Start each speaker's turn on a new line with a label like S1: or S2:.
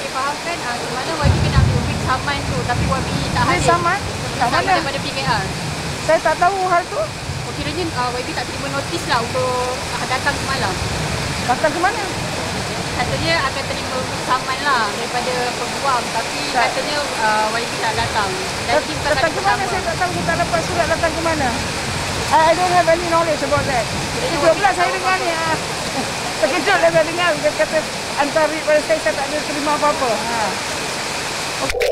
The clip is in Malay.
S1: YB fahamkan semalam YB kena ambil big saman tu, tapi YB tak hadir.
S2: Saman? Kat mana?
S1: Daripada PKR.
S2: Saya tak tahu hal tu.
S1: Kiranya YB tak terima notis lah untuk datang semalam.
S2: Datang ke mana?
S1: Katanya akan terima saman lah daripada peguam, tapi katanya YB tak datang. Dan tim
S2: datang ke mana? Saya tak tahu, kita dapat surat datang ke mana. I don't have any knowledge about that. Itu pula saya dengar ni. Terkejut lah saya dengar. Dia kata hantar pada saya tak ada terima apa-apa. Okay.